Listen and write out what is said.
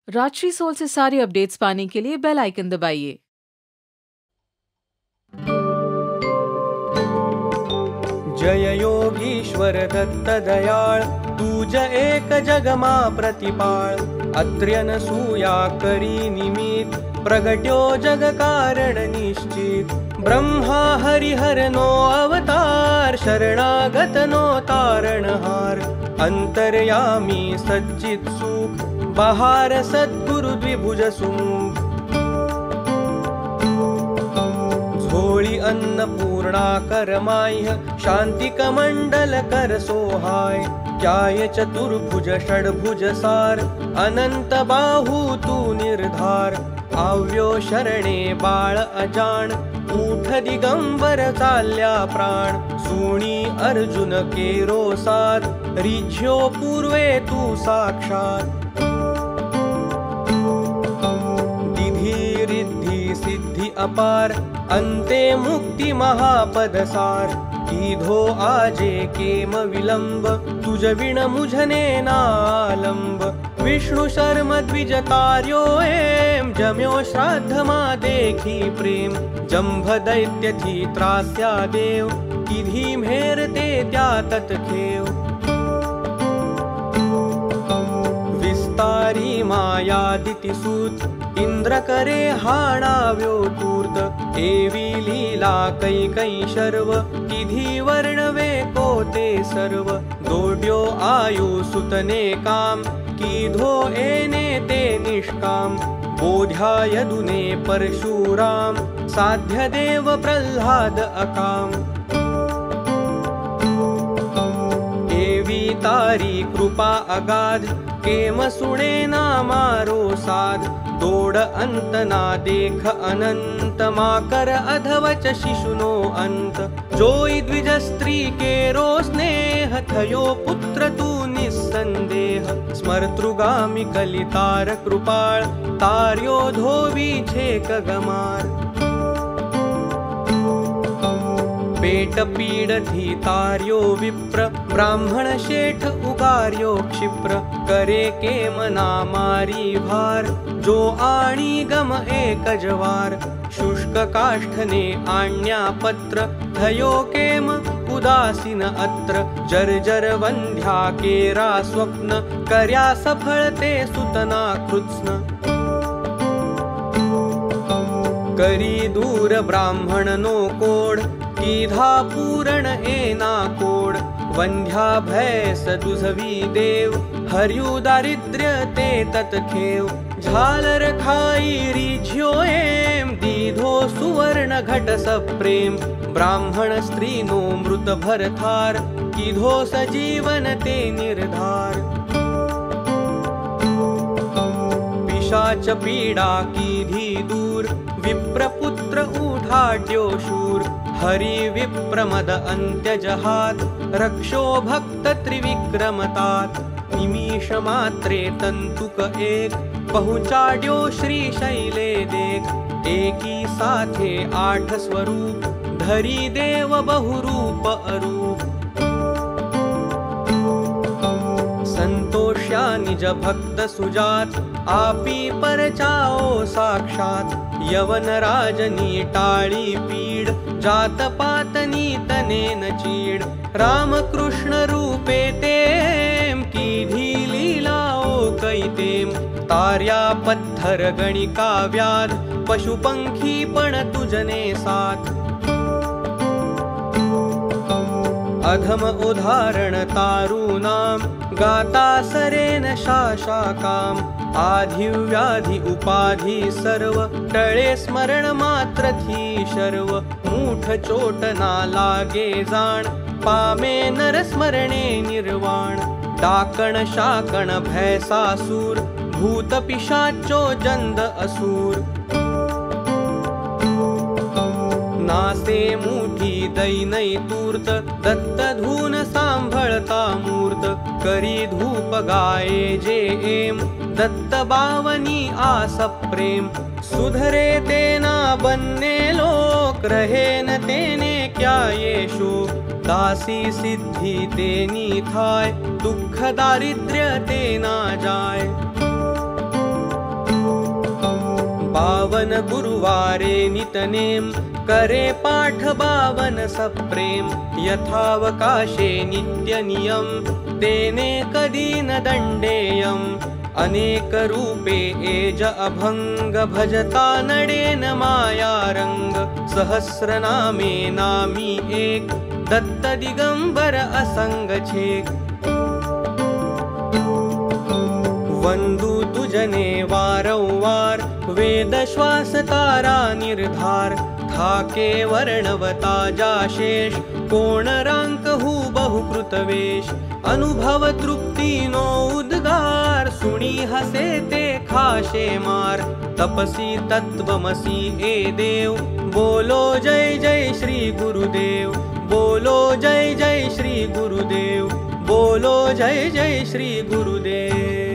Rajshree soul से सारी updates पाने के लिए बेल आइकन दबाइए। जय योगीश्वर दत्त दयाळ, तुझ एक जगमा प्रतिपाळ। अत्र्यन सूया करी निमित, प्रगट्यो जग कारण निश्चित। ब्रह्मा हरिहर नो अवतार, शरणागत नो तारणहार। अंतर्यामी सच्चित सुख, बहार सद्गुरु द्विभुज सुमुख। झोळी अन्नपूर्णा करमाह्य, शांती कमंडल कर सोहाय। त्याय चतुर्भुज षड्भुज सार, अनंत बाहू तू निर्धार। आव्यो शरणे बाळ अजान, ऊठ दिगंबर चाल्या प्राण। सुणी अर्जुन केरो साध, रिझ्यो पूर्वे तू साक्षात। दिधी रिद्धी सिद्धी अपार, अंते मुक्ति महापदसार। कीधो आजे केम विलंब, तुझ विण मुझने नालंब। विष्णु शर्म द्विज कार्यो एम, जम्यो श्राद्ध मा देखी प्रेम। जंभ दैत्य थी त्रास्या देव, किधी मेरते त्या तत्खेव। विस्तारी माया दितिसूत, इंद्र करे हाणाव्यो तूर्त। एवी लीला कैकै शर्व, किधी वर्णवे कोते सर्व। दोड्यो आयु सुतने काम, कीधो एने ते निष्काम। बोध्या यदुने परशुराम, साध्य देव प्रह्लाद अकाम। एवी तारी कृपा अगाध, केम सुणे ना मारो साध। दोड अंत ना देख अनंत, मा कर अधवच शिशुनो अंत। जोई द्विज स्त्री केरो स्नेह, थयो पुत्र तू निस्संदेह। स्मर्तृगामी कलितार कृपाळ, तार्यो धोवी छेक गमार। पेट पीड थी तार्यो विप्र, ब्राह्मण शेठ उगार्यो क्षिप्र। करे केम ना मारी भार, जो आणी गम एक जवार। शुष्क काष्ठने आण्या पत्र, थयो केम उदासीन अत्र। जर्जर वंध्या केरा स्वप्न, कर्या सफळते सुतना कृत्स्न। करी दूर ब्राह्मण नो कोड, कीधा पूरण एना कोड। वंध्या भैस दुझवी देव, हर्यु दारिद्र्य ते तत्खेव। झालर खाई रिझ्यो एम, दीधो सुवर्ण घट सप्रेम। ब्राह्मण स्त्री नो मृत भरथार, कीधो सजीवन ते निर्धार। पिशाच पीडा कीधी दूर, विप्रपुत्र उठाड्यो शूर। हरि विप्रमद अंत्य जहात, रक्षो भक्त त्रिविक्रमतात। निमिष मात्रे तंतुक एक, पहुँचाड्यो श्री शैले देख। एकी साथे 8 स्वरूप, धरी देव बहुरूप अरूप। संतोष्या निज भक्त सुजात, आपी परचाओ साक्षात। यवन राजनी टाळी पीड, जात पातनी तनेन चीड। राम कृष्ण रूपे तेम, कीधी लीलाओ कैतेम। तार्या पत्थर गणिका व्याध, पशुपंखी पण तुझने साथ। अधम उदाहरण तारू नाम, गाता सरेन शाशाकाम। आधि व्याधि उपाधि सर्व, टळे स्मरण मात्र थी शर्व। मूठ चोट ना लागे जाण, पामे नर स्मरणे निर्वाण। डाकण शाकण भैसासूर, भूत पिशाचो जंद असुर। नासे मुठी दैनै तूर्त, दत्त धून सांभळता मूर्त। करी धूप गाये जे एम, दत्त बावनी आस प्रेम। सुधरे तेना बन्ने लोक, रहे न तेने क्या ये शोक। दासी सिद्धि तेनी थाय, दुख दारिद्र्य तेना जाय। पवन गुरुवारे नितनेम करे पाठ 52 सप्रेम यथावकाशे नित्य नियम तेने कदी न दंडेयम अनेक रूपे एज अभंग भजता नडेन मायारंग सहस्रनामे नामी एक दत्त दिगंबर असंग छेक वंदू तुजने वारंवार वेद श्वास तारा निर्धार थाके वर्णवता जाशेष कोण रांक हु बहुकृतवेश अनुभव तृप्ति नो उद्गार सुनी हसे ते खाशे मार तपसी तत्वमसी ए देव बोलो जय जय श्री गुरुदेव बोलो जय जय श्री गुरुदेव बोलो जय जय श्री गुरुदेव।